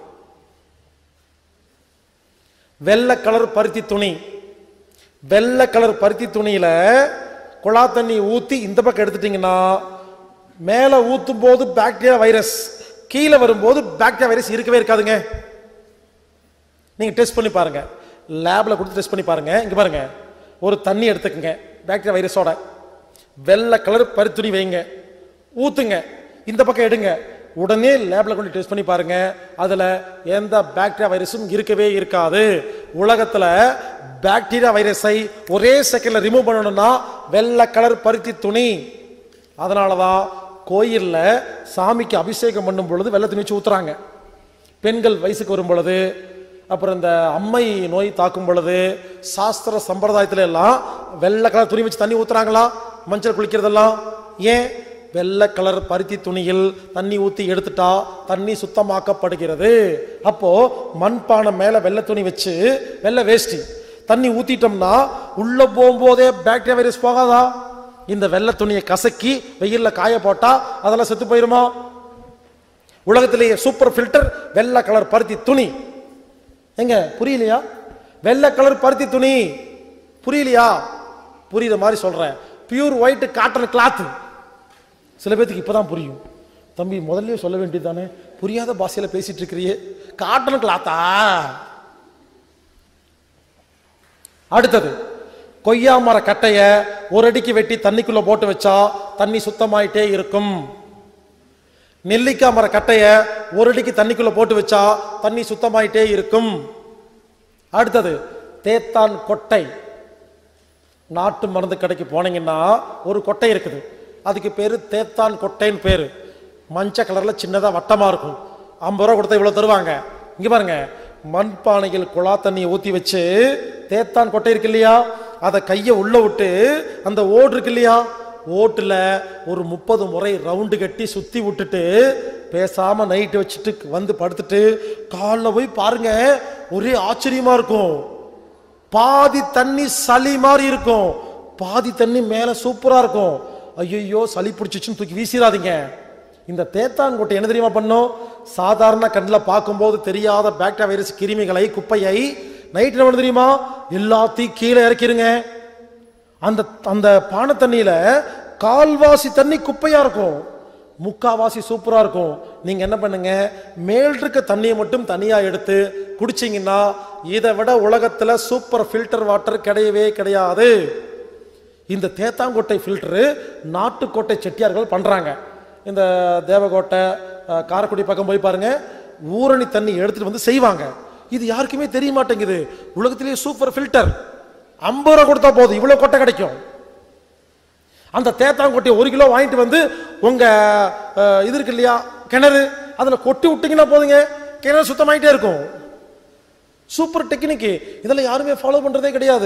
வெள்ளை கலர் பருத்தி துணி, வெள்ளை கலர் பருத்தி துணியில குழா தண்ணி ஊத்தி இந்த பக்கம் எடுத்துட்டீங்கன்னா மேல ஊத்தும் போது பாக்டீரியா வைரஸ், கீழே வரும்போது பாக்டீரியா வைரஸ் இருக்கவே இருக்காதுங்க. நீங்க டெஸ்ட் பண்ணி பாருங்க, லேப்ல கொடுத்து டெஸ்ட் பண்ணி பாருங்க. இங்க பாருங்க, ஒரு தண்ணி எடுத்துக்கங்க பாக்டீரியா வைரஸோட, வெள்ளை கலர் பருத்துணி வைங்க, ஊத்துங்க, இந்த பக்கம் எடுங்க, உடனே லேப்ல கொண்டு டெஸ்ட் பண்ணி பாருங்க, அதுல எந்த பாக்டீரியா வைரஸும் இருக்கவே இருக்காது. உலகத்துல பாக்டீரியா வைரஸை ஒரே செகண்ட்ல ரிமூவ் பண்ணணும்னா வெள்ளை கலர் பருத்தி துணி. அதனாலதான் கோயில்ல சாமிக்கு அபிஷேகம் பண்ணும் பொழுது வெள்ளை துணி வச்சு ஊத்துறாங்க. பெண்கள் வயசுக்கு வரும் பொழுது, அப்புறம் இந்த அம்மை நோய் தாக்கும் பொழுது சாஸ்திர சம்பிரதாயத்துல எல்லாம் வெள்ளை கலர் துணி வச்சு தண்ணி ஊத்துறாங்களா? மஞ்சள் குளிக்கிறதெல்லாம் ஏன்? வெள்ளை கலர் பருத்தி துணியில் தண்ணி ஊத்தி எடுத்துட்டா தண்ணி சுத்தமாக்கப்படுகிறது. அப்போ மண்பானை மேல வெள்ளை துணி வச்சு வெள்ளை வேஷ்டி தண்ணி ஊத்திட்டோம்னா உள்ள போகும்போதே பாக்டீரியா வைரஸ் போகாதா? இந்த வெள்ளை துணியை கசக்கி வெயில்ல காய போட்டா அதெல்லாம் செத்து போயிருமா? உலகத்திலேயே சூப்பர் ஃபில்டர் வெள்ளை கலர் பருத்தி துணி. எங்க புரியலையா? வெள்ளை கலர் பருத்தி துணி புரியலையா? புரியுற மாதிரி சொல்றேன். Pure white cotton cloth. சில பேருக்கு இப்பதான் புரியும். தம்பி முதல்ல சொல்ல வேண்டியது தானே, புரியாத பாஷையில பேசிட்டு இருக்கிறியே. காட்டன் கிளாத்தா? அடுத்தது கொய்யா மர கட்டைய ஒரு அடிக்கு வெட்டி தண்ணிக்குள்ள போட்டு வச்சா தண்ணி சுத்தமாயிட்டே இருக்கும். நெல்லிக்காய் மர கட்டைய ஒரு அடிக்கு தண்ணிக்குள்ள போட்டு வச்சா தண்ணி சுத்தமாயிட்டே இருக்கும். அடுத்தது தேத்தான் கொட்டை. நாட்டு மருந்து கடைக்கு போனீங்கன்னா ஒரு கொட்டை இருக்குது, அதுக்கு பேரு தேத்தான் கொட்டைன்னு பேரு. மஞ்ச கலர்ல சின்னதா வட்டமா இருக்கும். ஐம்பது ரூபா கொடுத்தா இவ்வளவு தருவாங்க. இங்க பாருங்க, மண்பானைகள் குழா தண்ணியை ஊத்தி வச்சு தேத்தான் கொட்டை இருக்கு இல்லையா, அதை கையை உள்ள விட்டு அந்த ஓடு இருக்கு இல்லையா, ஓட்டுல ஒரு முப்பது முறை ரவுண்டு கட்டி சுத்தி விட்டுட்டு பேசாம நைட்டு வச்சுட்டு வந்து படுத்துட்டு காலில் போய் பாருங்க, ஒரே ஆச்சரியமா இருக்கும். பாதி தண்ணி சளி மாதிரி இருக்கும், பாதி தண்ணி மேல சூப்பரா இருக்கும். ஐயோ சளி பிடிச்சிச்சுன்னு தூக்கி வீசிடாதீங்க. இந்த தேத்தான் கொட்டை என்ன தெரியுமா பண்ணும்? சாதாரண கண்ணில் பார்க்கும்போது தெரியாத பாக்டீரியா வைரஸ் கிருமிகளை குப்பையை நைட் என்ன தெரியுமா எல்லாத்தையும் கீழே இறக்கிருங்க. அந்த அந்த பானை தண்ணியில கால்வாசி தண்ணி குப்பையா இருக்கும், முக்காவாசி சூப்பரா இருக்கும். நீங்க என்ன பண்ணுங்க, மேல் இருக்க தண்ணியை மட்டும் தனியா எடுத்து குடிச்சீங்கன்னா இதை விட உலகத்துல சூப்பர் ஃபில்டர் வாட்டர் கிடையவே கிடையாது. இந்த தேத்தாங்கோட்டை ஃபில்டரு நாட்டுக்கோட்டை செட்டியார்கள் பண்றாங்க. இந்த தேவகோட்டை காரைக்குடி பக்கம் போய் பாருங்க, ஊரணி தண்ணி எடுத்துட்டு வந்து செய்வாங்க. இது யாருக்குமே தெரிய மாட்டேங்குது. உலகத்திலேயே சூப்பர் ஃபில்டர். ஐம்பது ரூபா கொடுத்தா போதும், இவ்வளவு கொட்டை கிடைக்கும். அந்த தேத்தாங்கொட்டையை ஒரு கிலோ வாங்கிட்டு வந்து உங்க இது இருக்கு இல்லையா கிணறு, அதுல கொட்டி விட்டீங்கன்னா போதுங்க, கிணறு சுத்தமாயிட்டே இருக்கும். Super technique. இதெல்லாம் யாருமே ஃபாலோ பண்றதே கிடையாது.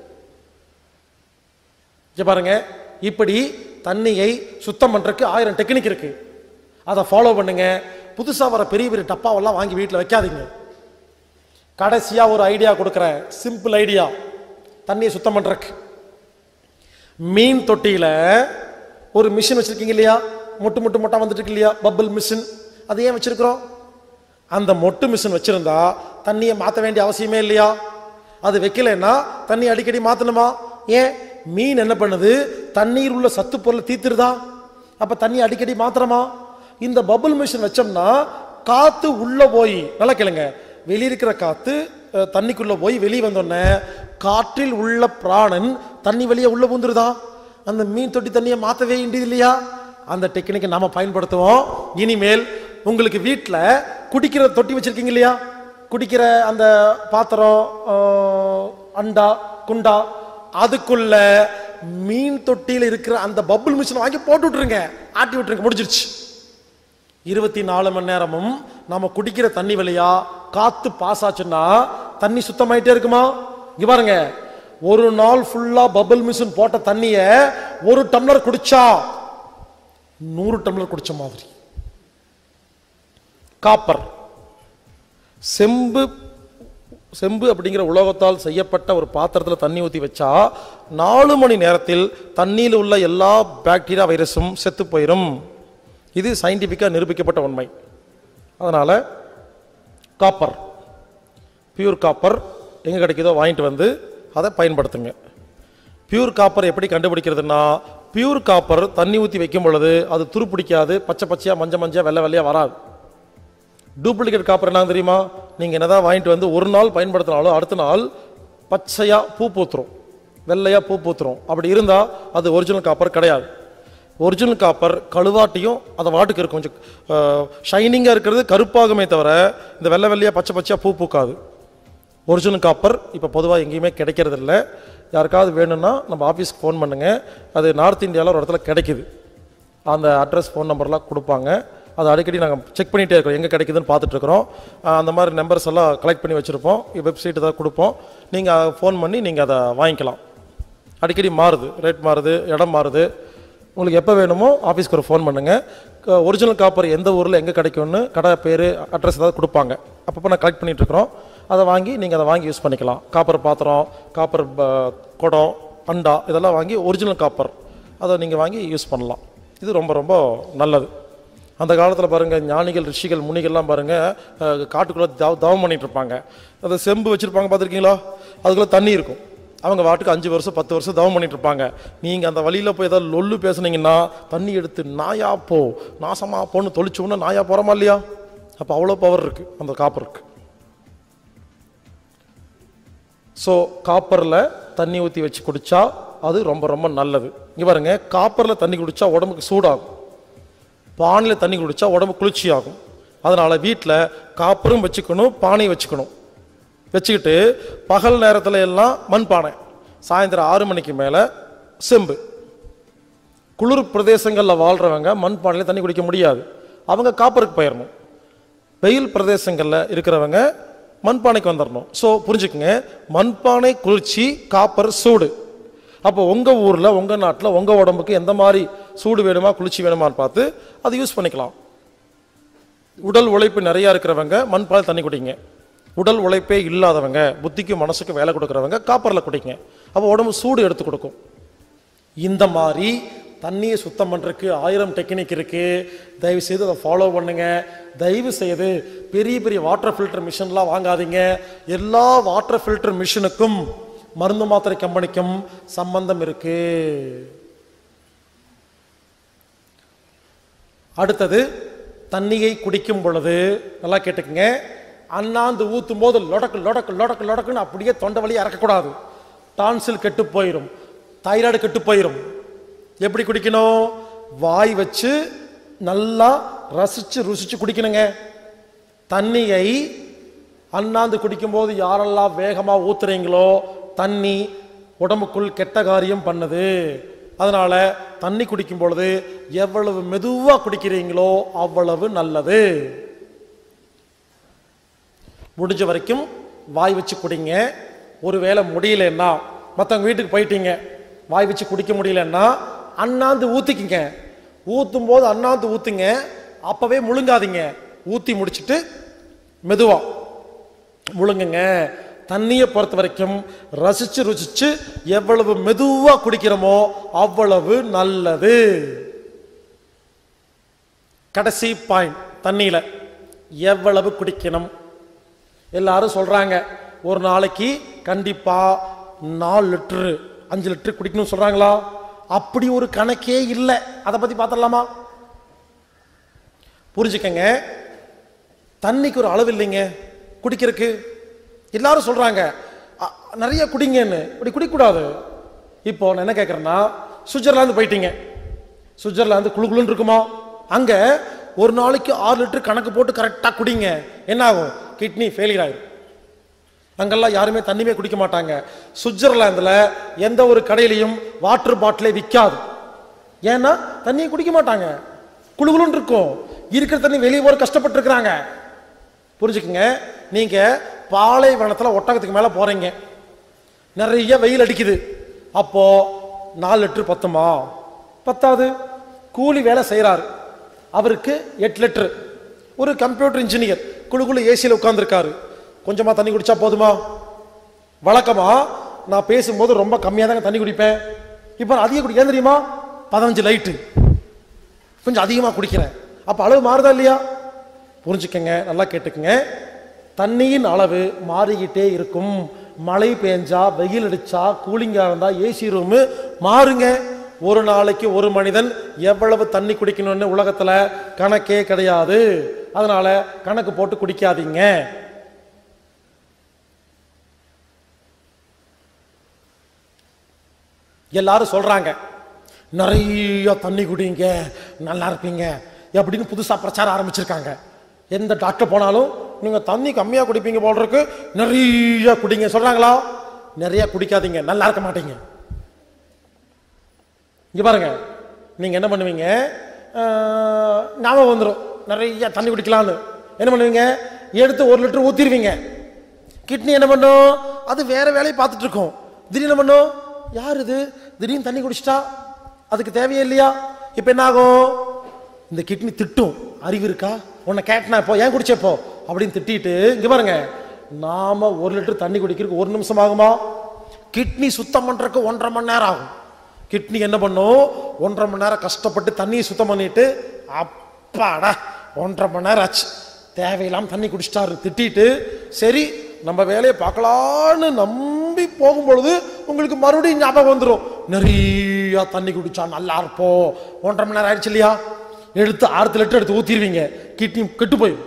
பாருங்க, இப்படி தண்ணியை சுத்தம் பண்றதுக்கு ஆயிரம் டெக்னிக் இருக்கு. அதை ஃபாலோ பண்ணுங்க. புதுசா வர பெரிய பெரிய டப்பாவெல்லாம் வாங்கி வீட்டில் வைக்காதீங்க. கடைசியா ஒரு ஐடியா கொடுக்குறேன், சிம்பிள் ஐடியா தண்ணியை சுத்தம் பண்றதுக்கு. மீன் தொட்டியில ஒரு மிஷின் வச்சிருக்கீங்க இல்லையா, மொட்டு மொட்டு மொட்டா வந்துட்டு இருக்கு இல்லையா, பபிள் மிஷின். அது ஏன் வச்சிருக்கிறோம்? அந்த மொட்டு மிஷின் வச்சிருந்தா தண்ணியை மாற்ற வேண்டிய அவசியமே இல்லையா? அது வைக்கலன்னா தண்ணி அடிக்கடி மாத்தணுமா? ஏன்? மீன் என்ன பண்ணுது, தண்ணீர் உள்ள சத்து பொருளை தீத்துருதா, அப்ப தண்ணி அடிக்கடி மாத்திரமா? இந்த பபிள் மிஷின் வச்சோம்னா காத்து உள்ள போய், நல்லா கேளுங்க, வெளியிருக்கிற காத்து தண்ணிக்குள்ள போய் வெளியே வந்தோடனே காற்றில் உள்ள பிராணன் தண்ணி வெளியே உள்ள பூந்துருதா, அந்த மீன் தொட்டி தண்ணியை மாத்தவே வேண்டியது இல்லையா? அந்த டெக்னிக்கை நாம பயன்படுத்துவோம். இனிமேல் உங்களுக்கு வீட்டில் குடிக்கிற தொட்டி வச்சிருக்கீங்க இல்லையா, குடிக்கிற அந்த பாத்திரம், அண்டா, குண்டா, அதுக்குள்ள மீன் தொட்டியில் இருக்கிற அந்த பபிள் மிஷின் வாங்கி போட்டு விட்டுருங்க, ஆட்டி விட்டுருங்க, முடிஞ்சிருச்சு. இருபத்தி நாலு மணி நேரமும் நம்ம குடிக்கிற தண்ணி வழியா காத்து பாஸ் ஆச்சுன்னா தண்ணி சுத்தமாயிட்டே இருக்குமா? இங்க பாருங்க, ஒரு நாள் ஃபுல்லா பபிள் மிஷின் போட்ட தண்ணிய ஒரு டம்ளர் குடிச்சா நூறு டம்ளர் குடிச்ச மாதிரி. காப்பர், செம்பு செம்பு அப்படிங்கிற உலோகத்தால் செய்யப்பட்ட ஒரு பாத்திரத்தில் தண்ணி ஊற்றி வச்சா நாலு மணி நேரத்தில் தண்ணியில் உள்ள எல்லா பாக்டீரியா வைரஸும் செத்து போயிடும். இது சயின்டிஃபிக்காக நிரூபிக்கப்பட்ட உண்மை. அதனால் காப்பர், பியூர் காப்பர் எங்கே கிடைக்குதோ வாங்கிட்டு வந்து அதை பயன்படுத்துங்க. பியூர் காப்பர் எப்படி கண்டுபிடிக்கிறதுனா, பியூர் காப்பர் தண்ணி ஊற்றி வைக்கும் பொழுது அது துரு பிடிக்காது, பச்சை பச்சையாக மஞ்சள் மஞ்சள் வெள்ளை வெள்ளையாக வராது. டூப்ளிகேட் காப்பர் என்ன தெரியுமா, நீங்கள் என்னதான் வாங்கிட்டு வந்து ஒரு நாள் பயன்படுத்தினாலும் அடுத்த நாள் பச்சையாக பூ பூத்துரும், வெள்ளையாக பூ பூத்துரும். அப்படி இருந்தால் அது ஒரிஜினல் காப்பர் கிடையாது. ஒரிஜினல் காப்பர் கழுவாட்டியும் அதை வாட்டுக்கு இருக்கும், கொஞ்சம் ஷைனிங்காக இருக்கிறது கருப்பாகுமே தவிர இந்த வெள்ளை வெள்ளையாக பச்சை பச்சையாக பூ பூக்காது. ஒரிஜினல் காப்பர் இப்போ பொதுவாக எங்கேயுமே கிடைக்கிறது இல்லை. யாருக்காவது வேணும்னா நம்ம ஆஃபீஸ்க்கு ஃபோன் பண்ணுங்கள், அது நார்த் இந்தியாவில் ஒரு இடத்துல கிடைக்குது. அந்த அட்ரஸ், ஃபோன் நம்பர்லாம் கொடுப்பாங்க. அதை அடிக்கடி நாங்கள் செக் பண்ணிகிட்டே இருக்கோம், எங்கே கிடைக்குதுன்னு பார்த்துட்ருக்குறோம். அந்த மாதிரி நம்பர்ஸ் எல்லாம் கலெக்ட் பண்ணி வச்சுருப்போம், வெப்சைட் தான் கொடுப்போம். நீங்கள் ஃபோன் பண்ணி நீங்கள் அதை வாங்கிக்கலாம். அடிக்கடி மாறுது, ரேட் மாறுது, இடம் மாறுது. உங்களுக்கு எப்போ வேணுமோ ஆஃபீஸ்க்கு ஒரு ஃபோன் பண்ணுங்கள். ஒரிஜினல் காப்பர் எந்த ஊரில் எங்கே கிடைக்கும்னு கடை பேர், அட்ரஸ் ஏதாவது கொடுப்பாங்க. அப்பப்போ நான் கலெக்ட் பண்ணிகிட்ருக்குறோம். அதை வாங்கி நீங்கள் அதை வாங்கி யூஸ் பண்ணிக்கலாம். காப்பர் பாத்திரம், காப்பர் குடம், அண்டா, இதெல்லாம் வாங்கி ஒரிஜினல் காப்பர் அதை நீங்கள் வாங்கி யூஸ் பண்ணலாம். இது ரொம்ப ரொம்ப நல்லது. அந்த காலத்தில் பாருங்கள், ஞானிகள் ரிஷிகள் முனிகள்லாம் பாருங்கள் காட்டுக்குள்ளே தவ தவம் பண்ணிட்டு இருப்பாங்க. அதை செம்பு வச்சுருப்பாங்க, பார்த்துருக்கீங்களா? அதுக்குள்ளே தண்ணி இருக்கும். அவங்க வாட்டுக்கு அஞ்சு வருஷம் பத்து வருஷம் தவம் பண்ணிட்டு இருப்பாங்க. நீங்கள் அந்த வழியில் போய் ஏதாவது லொல்லு பேசுனீங்கன்னா தண்ணி எடுத்து நாயா போ நாசமா போன்னு தொளிச்சோன்னா நாயா போகிறோமா இல்லையா? அப்போ அவ்வளோ பவர் இருக்குது அந்த காப்பருக்கு. ஸோ காப்பரில் தண்ணி ஊற்றி வச்சு குடித்தா அது ரொம்ப ரொம்ப நல்லது. இங்கே பாருங்க, காப்பரில் தண்ணி குடித்தா உடம்புக்கு சூடாகும், பானையில் தண்ணி குடித்தா உடம்பு குளிர்ச்சி ஆகும். அதனால் வீட்டில் காப்பரும் வச்சுக்கணும், பானையும் வச்சுக்கணும். வச்சுக்கிட்டு பகல் நேரத்தில் எல்லாம் மண்பானை, சாயந்தரம் ஆறு மணிக்கு மேலே செம்பு. குளிர் பிரதேசங்களில் வாழ்கிறவங்க மண்பானையில் தண்ணி குடிக்க முடியாது, அவங்க காப்பருக்கு போயிடணும். வெயில் பிரதேசங்களில் இருக்கிறவங்க மண்பானைக்கு வந்துடணும். ஸோ புரிஞ்சுக்குங்க, மண்பானை குளிர்ச்சி, காப்பர் சூடு. அப்போ உங்கள் ஊரில் உங்கள் நாட்டில் உங்கள் உடம்புக்கு எந்த மாதிரி சூடு வேணுமா குளிர்ச்சி வேணுமான்னு பார்த்து அதை யூஸ் பண்ணிக்கலாம். உடல் உழைப்பு நிறையா இருக்கிறவங்க மண்பானை தண்ணி குடிங்க. உடல் உழைப்பே இல்லாதவங்க, புத்திக்கு மனசுக்கு வேலை கொடுக்குறவங்க காப்பரில் குடிங்க. அப்போ உடம்பு சூடு எடுத்து கொடுக்கும். இந்த மாதிரி தண்ணியை சுத்தம் பண்ணுறதுக்கு ஆயிரம் டெக்னிக் இருக்குது. தயவு செய்து அதை ஃபாலோ பண்ணுங்க. தயவு செய்து பெரிய பெரிய வாட்டர் ஃபில்டர் மிஷின்லாம் வாங்காதீங்க. எல்லா வாட்டர் ஃபில்டர் மிஷினுக்கும் மருந்து மாத்திரை கம்பெனிக்கும் சம்பந்தம் இருக்கு. அடுத்தது, தண்ணியை குடிக்கும் பொழுது நல்லா கேட்டுக்குங்க, அண்ணாந்து ஊற்றும் போது லொடக்கு லொடக்கு லொடக்கு லொடக்குன்னு அப்படியே தொண்டை வழியை இறக்கக்கூடாது. டான்சில் கெட்டு போயிடும், தைராய்டு கெட்டு போயிடும். எப்படி குடிக்கணும்? வாய் வச்சு நல்லா ரசிச்சு ருசிச்சு குடிக்கணுங்க. தண்ணியை அண்ணாந்து குடிக்கும் போது யாரெல்லாம் வேகமா ஊத்துறீங்களோ தண்ணி உடம்புக்குள் கெட்ட காரியம் பண்ணுது. அதனால தண்ணி குடிக்கும் பொழுது எவ்வளவு மெதுவா குடிக்கிறீங்களோ அவ்வளவு நல்லது. முடிஞ்ச வரைக்கும் வாய் வச்சு குடிங்க. ஒருவேளை முடியலன்னா, மற்றவங்க வீட்டுக்கு போயிட்டீங்க, வாய் வச்சு குடிக்க முடியலன்னா அண்ணாந்து ஊத்திக்கிங்க. ஊத்தும் போது அண்ணாந்து ஊத்துங்க, அப்பவே முழுங்காதீங்க. ஊத்தி முடிச்சுட்டு மெதுவா முழுங்குங்க. தண்ணியை பொறுத்த வரைக்கும் ரசிச்சு ருசிச்சு எவ்வளவு மெதுவா குடிக்கிறோமோ அவ்வளவு நல்லது. கடைசி பாயிண்ட், தண்ணியில எவ்வளவு குடிக்கணும். எல்லாரும் சொல்றாங்க ஒரு நாளைக்கு கண்டிப்பா நாலு லிட்டரு அஞ்சு லிட்டரு குடிக்கணும் சொல்றாங்களா? அப்படி ஒரு கணக்கே இல்லை. அதை பத்தி பார்த்துடலாமா? புரிஞ்சுக்கங்க, தண்ணிக்கு ஒரு அளவு இல்லைங்க குடிக்கிறதுக்கு. எல்லாரும் சொல்றாங்க நிறைய குடிங்கன்னு. இப்படி குடிக்கூடாது. இப்போ நான் என்ன கேட்கறேன்னா, சுவிட்சர்லாந்து போயிட்டீங்க, சுவிட்சர்லாந்து குழு குழுன்னு இருக்குமா? அங்க ஒரு நாளைக்கு ஆறு லிட்டர் கணக்கு போட்டு கரெக்டா குடிங்க. என்ன ஆகும்? கிட்னி ஃபெயிலியர் ஆயிடும். அங்கெல்லாம் யாருமே தண்ணியே குடிக்க மாட்டாங்க. சுவிட்சர்லாந்துல எந்த ஒரு கடையிலையும் வாட்டர் பாட்டிலே விற்காது. ஏன்னா தண்ணியை குடிக்க மாட்டாங்க, குழுகுலுன்னு இருக்கும். இருக்கிற தண்ணி வெளியே போற கஷ்டப்பட்டு இருக்கிறாங்க. புரிஞ்சுக்குங்க, நீங்க பாலைவனத்துல ஒட்டகத்துக்கு மேல போறீங்க, நிறைய வெயில் அடிக்குது. அப்போ நாலு லிட்டர் பத்துமா? பத்தாது. கூலி வேலை செய்யறாரு, அவருக்கு எட்டு லிட்டர். ஒரு கம்ப்யூட்டர் இன்ஜினியர் குழுகுழு ஏசியில் உட்கார்ந்துருக்காரு, கொஞ்சமா தண்ணி குடிச்சா போதுமா? வழக்கமா நான் பேசும்போது ரொம்ப கம்மியாக தாங்க தண்ணி குடிப்பேன். இப்போ அதிக குடிக்க தெரியுமா? பதினஞ்சு லைட்டு கொஞ்சம் அதிகமாக குடிக்கிறேன். அப்போ அளவு மாறுதா இல்லையா? புரிஞ்சுக்கங்க, நல்லா கேட்டுக்குங்க. தண்ணியின் அளவு மாறிக்கிட்டே இருக்கும். மழை பெஞ்சா, வெயில் அடிச்சா, கூலிங்கா இருந்தா ஏசி ரூமு மாறுங்க. ஒரு நாளைக்கு ஒரு மனிதன் எவ்வளவு தண்ணி குடிக்கணும்னு உலகத்துல கணக்கே கிடையாது. அதனால கணக்கு போட்டு குடிக்காதீங்க. எல்லாரும் சொல்றாங்க நிறைய தண்ணி குடிங்க நல்லா இருப்பீங்க அப்படின்னு புதுசா பிரச்சாரம் ஆரம்பிச்சிருக்காங்க. எந்த டாக்டர் போனாலும் நீங்க தண்ணி கம்மியா குடிப்பீங்க போல இருக்கு, நிறைய குடிங்க சொல்றாங்களா? நிறைய குடிக்காதீங்க, நல்லா இருக்க மாட்டீங்க. இங்க பாருங்க, நீங்க என்ன பண்ணுவீங்க? ஞாபகம் வந்துடும் நிறைய தண்ணி குடிக்கலான்னு. என்ன பண்ணுவீங்க? எடுத்து ஒரு லிட்டர் ஊத்திடுவீங்க. கிட்னி என்ன பண்ணும்? அது வேற வேலையை பார்த்துட்டு இருக்கும். திடீர்னு பண்ணும், யார் இது திடீர்னு தண்ணி குடிச்சிட்டா, அதுக்கு தேவையே இல்லையா? இப்ப என்ன ஆகும்? இந்த கிட்னி திட்டும், அறிவு இருக்கா உன்னை கேட்டனா இப்போ ஏன் குடிச்சப்போ அப்படின்னு திட்டிட்டு. இங்க பாருங்க, நாம ஒரு லிட்டர் தண்ணி குடிக்கிறதுக்கு ஒரு நிமிஷம் ஆகுமா? கிட்னி சுத்தம் பண்றதுக்கு ஒன்றரை மணி நேரம் ஆகும். கிட்னி என்ன பண்ணும்? ஒன்றரை மணி நேரம் கஷ்டப்பட்டு தண்ணியை சுத்தம் பண்ணிட்டு அப்பாடா ஒன்றரை மணி நேரம் ஆச்சு, தேவையில்லாம தண்ணி குடிச்சிட்டாரு திட்டிட்டு, சரி நம்ம வேலையை பார்க்கலான்னு நம்பி போகும் பொழுது உங்களுக்கு மறுபடியும் ஞாபகம் வந்துடும், நிறைய தண்ணி குடிச்சா நல்லா இருப்போம். ஒன்றரை மணி நேரம் ஆயிடுச்சு இல்லையா, எடுத்து ஆறு லிட்டர் எடுத்து ஊத்திடுவீங்க, கிட்னி கெட்டு போயிடும்.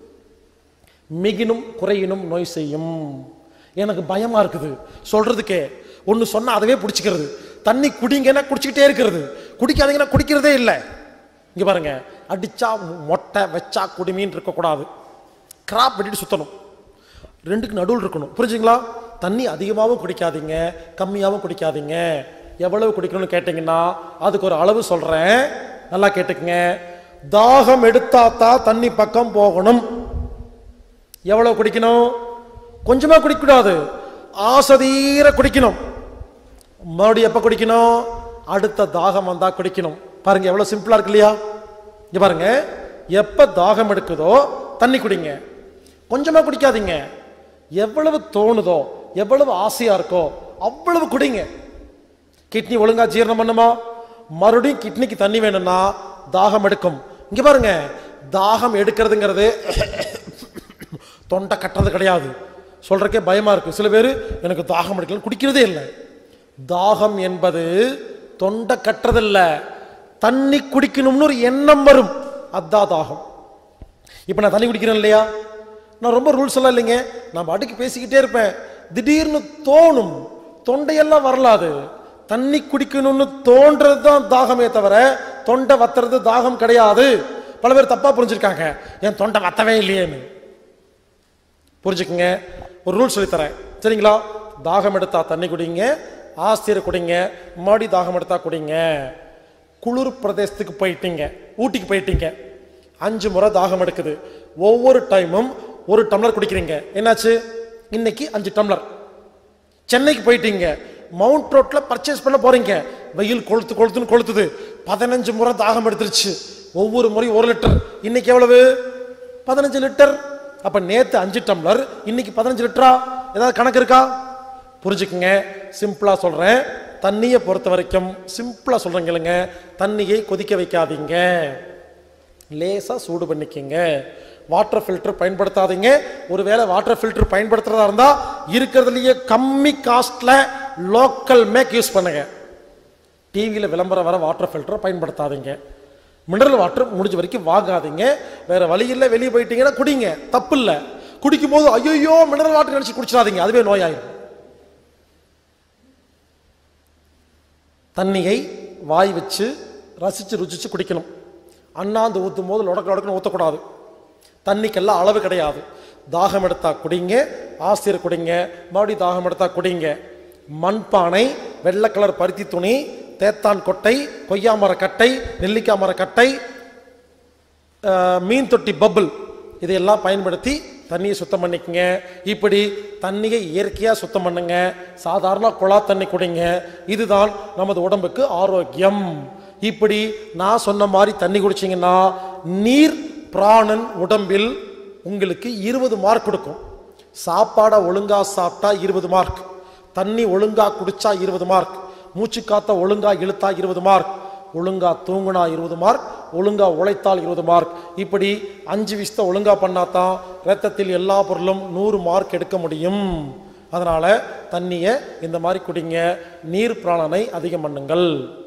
மிகினும் குறையினும் நோய் செய்யும். எனக்கு பயமா இருக்குது சொல்றதுக்கே, ஒன்னு சொன்னா அதவே பிடிச்சிக்கிறது. தண்ணி குடிங்கன்னா குடிச்சுக்கிட்டே இருக்கிறது, குடிக்காதீங்கன்னா குடிக்கிறதே இல்லை. இங்க பாருங்க, அடிச்சா மொட்டை வச்சா குடிமீன் இருக்கக்கூடாது, கிராப் வெட்டிட்டு சுத்தணும், ரெண்டுக்கு நடுவில் இருக்கணும். புரிஞ்சுங்களா? தண்ணி அதிகமாகவும் குடிக்காதீங்க, கம்மியாகவும் குடிக்காதீங்க. எவ்வளவு குடிக்கணும்னு கேட்டீங்கன்னா அதுக்கு ஒரு அளவு சொல்றேன், நல்லா கேட்டுக்குங்க. தாகம் எடுத்தாத்தான் தண்ணி பக்கம் போகணும். எவ்வளவு குடிக்கணும்? கொஞ்சமா குடிக்கூடாது, ஆசதீர குடிக்கணும். மறுபடியும் எப்ப குடிக்கணும்? அடுத்த தாகம் வந்தா குடிக்கணும். பாருங்க எவ்வளவு சிம்பிளா இருக்கு இல்லையா? இங்க பாருங்க, எப்ப தாகம் எடுக்குதோ தண்ணி குடிங்க, கொஞ்சமா குடிக்காதீங்க. எவ்வளவு தோணுதோ, எவ்வளவு ஆசையா இருக்கோ அவ்வளவு குடிங்க. கிட்னி ஒழுங்கா ஜீரணம் பண்ணுமா? மறுபடியும் கிட்னிக்கு தண்ணி வேணும்னா தாகம் எடுக்கும். இங்க பாருங்க, தாகம் எடுக்கிறதுங்கிறது தொண்டை கட்டுறது கிடையாது. சொல்றக்கே பயமா இருக்கு, சில பேர் எனக்கு தாகம் எடுக்கல குடிக்கிறதே இல்லை. தாகம் என்பது தொண்டை கட்டுறதில்ல, தண்ணி குடிக்கணும்னு ஒரு எண்ணம் வரும், அதான் தாகம். இப்ப நான் தண்ணி குடிக்கிறேன் இல்லையா, நான் ரொம்ப ரூல்ஸ் எல்லாம் இல்லைங்க, நான் பாட்டுக்கு பேசிக்கிட்டே இருப்பேன். திடீர்னு தோணும், தொண்டையெல்லாம் வரலாது, தண்ணி குடிக்கணும்னு தோன்றது தான் தாகமே தவிர தொண்டை வத்துறது தாகம் கிடையாது. பல பேர் தப்பா புரிஞ்சிருக்காங்க, என் தொண்டை வத்தவே இல்லையேன்னு. புரிஞ்சுக்குங்க, ஒரு ரூல் சொல்லித்தரேன் சரிங்களா? தாகம் எடுத்தா தண்ணி குடிங்க, ஆஸ்திர குடிங்க, மாடி தாகம் எடுத்தா குடிங்க. குளிர் பிரதேசத்துக்கு போயிட்டீங்க, ஊட்டிக்கு போயிட்டீங்க, அஞ்சு முறை தாகம் எடுக்குது, ஒவ்வொரு டைமும் ஒரு டம்ளர் குடிக்கிறீங்க, என்னாச்சு? இன்னைக்கு அஞ்சு டம்ளர். சென்னைக்கு போயிட்டீங்க, மவுண்ட் ரோட்ல பர்ச்சேஸ் பண்ண போறீங்க, வெயில் கொளுத்து கொளுத்துன்னு கொளுத்துது, பதினஞ்சு முறை தாகம் எடுத்துருச்சு, ஒவ்வொரு முறையும் ஒரு லிட்டர், இன்னைக்கு எவ்வளவு? பதினஞ்சு லிட்டர். அப்ப நேத்து அஞ்சு டம்ளர், இன்னைக்கு பதினஞ்சு லிட்டரா? ஏதாவது கணக்கு இருக்கா? புரிஞ்சுக்குங்க, சிம்பிளா சொல்றேன். தண்ணியை பொறுத்த வரைக்கும் சிம்பிளா சொல்றேங்க, தண்ணியை கொதிக்க வைக்காதீங்க, லேசா சூடு பண்ணிக்கங்க. வாட்டர் ஃபில்டர் பயன்படுத்தாதீங்க. ஒருவேளை வாட்டர் ஃபில்டர் பயன்படுத்துறதா இருந்தா இருக்கிறதுலயே கம்மி காஸ்ட்ல லோக்கல் மேக் யூஸ் பண்ணுங்க. டிவியில விளம்பரம் வர வாட்டர் ஃபில்டரை பயன்படுத்தாதீங்க. மினரல் வாட்டர் முடிஞ்ச வரைக்கும் வாங்காதீங்க. வேற வழி இல்லை, வெளியே போயிட்டீங்கன்னா குடிங்க, தப்பு இல்லை. குடிக்கும் போது ஐயோ மினரல் வாட்டர் நினைச்சு குடிச்சிடாதீங்க, அதுவே நோயாயிரும். தண்ணியை வாய் வச்சு ரசிச்சு ருச்சிச்சு குடிக்கணும். அண்ணாந்து ஊற்றும் போது லொடக்கு லொடக்குன்னு ஊற்றக்கூடாது. தண்ணிக்கெல்லாம் அளவு கிடையாது. தாகம் எடுத்தா குடிங்க, ஆசிரியர் குடிங்க, மறுபடியும் தாகம் எடுத்தா குடிங்க. மண்பானை, வெள்ளை கலர் பருத்தி துணி, தேத்தான் கொட்டை, கொய்யா மர கட்டை, நெல்லிக்காய் மர கட்டை, மீன் தொட்டி பபுள், இதையெல்லாம் பயன்படுத்தி தண்ணியை சுத்தம் பண்ணிக்கங்க. இப்படி தண்ணியை இயற்கையாக சுத்தம் பண்ணுங்க. சாதாரண குழா தண்ணி குடிங்க, இதுதான் நமது உடம்புக்கு ஆரோக்கியம். இப்படி நான் சொன்ன மாதிரி தண்ணி குடிச்சிங்கன்னா நீர் பிராணன் உடம்பில் உங்களுக்கு இருபது மார்க் கொடுக்கும். சாப்பாடை ஒழுங்கா சாப்பிட்டா இருபது மார்க், தண்ணி ஒழுங்கா குடிச்சா இருபது மார்க், மூச்சு காத்த ஒழுங்கா இழுத்தா இருபது மார்க், ஒழுங்கா தூங்குனா இருபது மார்க், ஒழுங்கா உழைத்தால் இருபது மார்க். இப்படி அஞ்சு விஷயத்தை ஒழுங்கா பண்ணாதான் ரத்தத்தில் எல்லா பொருளும் நூறு மார்க் எடுக்க முடியும். அதனால தண்ணியை இந்த மாதிரி குடிங்க, நீர் பிராணனை அதிகம் பண்ணுங்கள்.